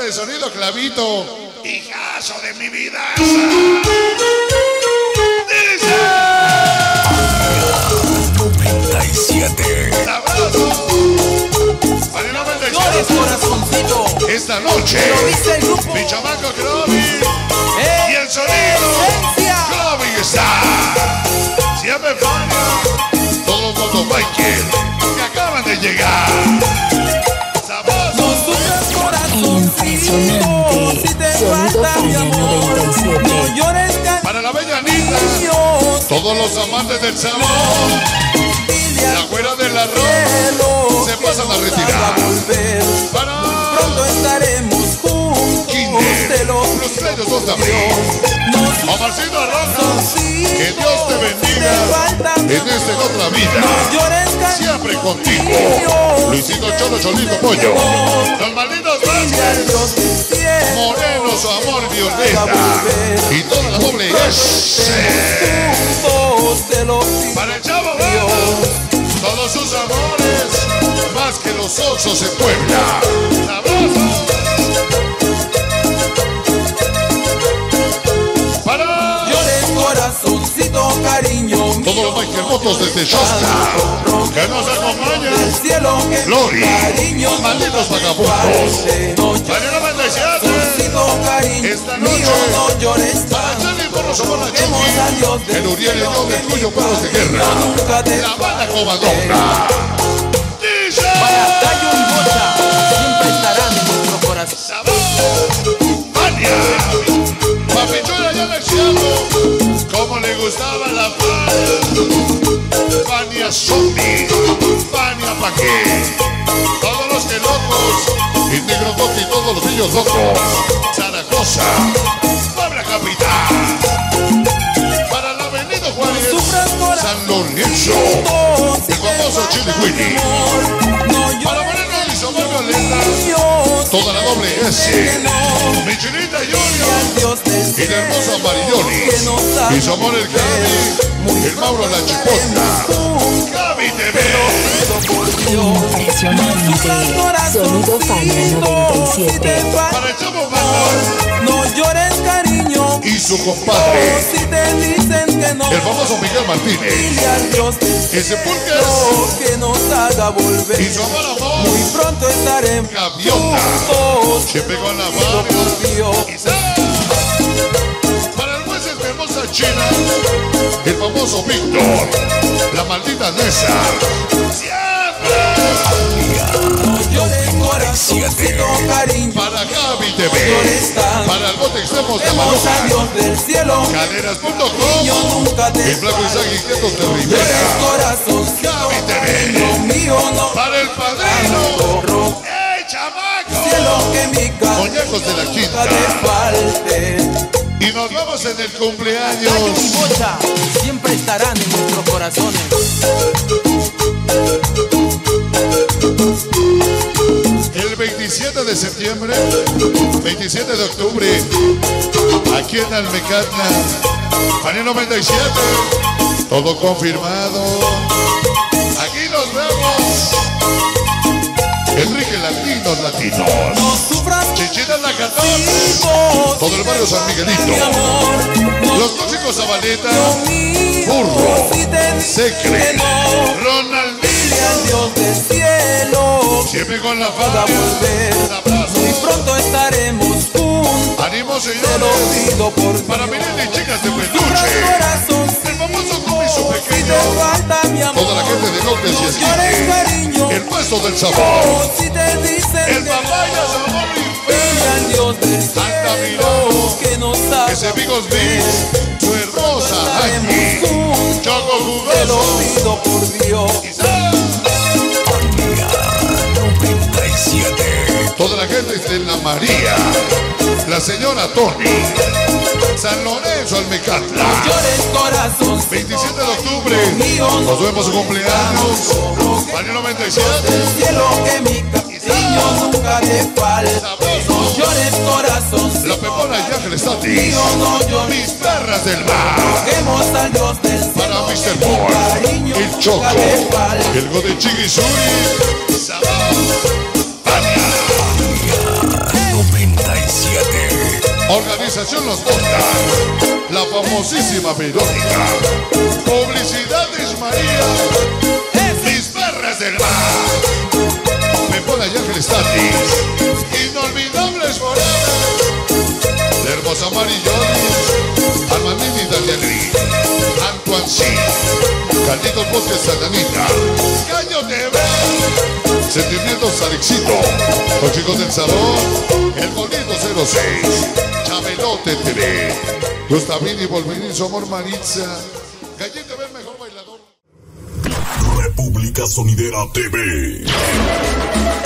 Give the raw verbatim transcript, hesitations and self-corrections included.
de sonido, Clavito. Hijazo de mi vida. Dice noventa y siete. Sabroso. Para el noventa y siete. Corazoncito. Esta noche, mi chamaco Clovis y el sonido Clovis está. Siempre Fania, todos los dos Michael que acaban de llegar. Sabroso. Impresionante. Sonido Fania noventa y siete. Para la bella Anita, todos los amantes del sabor, la güera del arroz, se pasan a retirar. Para pronto estaremos juntos. Kinder, los playos dos de abril. Omarcito Rojas, que Dios te bendiga en esta y otra vida. Siempre contigo. Luisito Cholo, Cholito Pollo. Los malditos Vázquez. Moreno, su amor Violeta. Y toda la doble S. Para el Chavo Vamos, todos sus amores, más que los osos en Puebla. Sabroso. Para corazoncito, cariño mío. todos los Michael Motos desde Shasta que nos acompañan. Cielo que Glory, cariño, malditos vagabundos. Para el noventa y siete, esta noche, no llores para Charlie por los amor la Vemos a Dios Chucky, el Uriel y yo de Cuyo Perros de Guerra, la banda Covadonga. Dice Para Tayo y Bocha, siempre estarán en nuestro corazón. Sabor, Fania, Papichuela ya le cielo, como le gustaba la paz. Fania Zombie, Fania Paqué, todos los que locos, y Negro Toque y todos los niños locos. Zaragoza, Puebla Capital. Para la Avenida Juárez, San Lorenzo, el famoso Chili Willy. Para Moreno y Somos Violeta, toda la doble S. Mi Chinita Junior y la hermosa Marillonis. Y su amor el Gaby, el Mauro la Chipota. Gaby T V. Impresionante. Sonido Fania noventa y siete. Para el Chavo Banda No llores, cariño. y su compadre, Si te dicen que no, el famoso Miguel Martínez. dile a Dios El Sepulcas que nos haga volver. y su amor amor. Muy pronto estaremos Gaviota, juntos. siempre con la Pido mano. por Dios. Para el juez de hermosa China, el famoso Víctor, la maldita Nessa. Siempre. No llores, corazoncito, cariño. Para Gaby T V, para el bote extremo de Vemos a Maruja, Dios del cielo. caderas punto Yo com, nunca te el Blanco Isaac Inquietos de llores, Rivera, corazoncito, Gaby T V, mío no. para el padrino, ¡eh, chamaco! Cielo que mi Muñecos de la nunca Quinta. te falte. Y nos vamos en el Tayo y cumpleaños. Bocha siempre estarán en nuestros corazones. El veintisiete de septiembre, veintisiete de octubre, aquí en Almecatna, Fania noventa y siete, todo confirmado. Aquí nos vemos. Enrique Latinos Latinos, No sufras, Chichita la catorce, todo el barrio San Miguelito, mi amor. los tóxicos Zabaleta, Mío, Burro, si te dicen Secre, que no, Ronaldinho, dile al Dios del cielo siempre con la haga familia. volver. Muy Abrazo, pronto estaremos juntos. ánimo Te lo señores, pido por para Dios. venir de chicas de Sufras, peluche, corazoncito, el famoso Cubi su si pequeño, te falta mi amor. toda la gente de Golpes y No llores, Esquite, cariño. el puesto del sabor, Si te dicen el que papaya no, sabor dile infierno, al Dios del Anda cielo mirando, que nos haga ese Vigos volver. Beats, su hermosa Estaremos Angie, juntos. Choco Te lo Jugoso, pido por Dios. quizás noventa y siete. toda la gente de la María, la señora Tony, San Lorenzo Almecatla, Llores, corazón. veintisiete de octubre, nos vemos su cumpleaños, Fania noventa y siete, Cielo que mi cariño nunca te falte. No llores, corazón. la Pepona y Ángeles Tatis, Mío, no llores. mis perras del mar, Roguemos al Dios del cielo. para mister que mi Boy, cariño el Choco, nunca te falte. el Gode Chiquisuri, Sabor, Fania. noventa y siete. Organización Los Podcast, la famosísima Verónica, Publicidades María, Mis Perras del Mar, Pepona y Ángel Statis, Inolvidables Forever, la hermosa Mari Jones, Armandini y Daniel Gris, Antoine C, Carlitos Bosques Santanita, Caño T V, Sentimientos Alexito, Los Chicos del Sabor, El Bonito cero seis, Chabelote T V, Gustavini Volverín, su amor Maritza, Galleta Ver, mejor bailador. República Sonidera T V.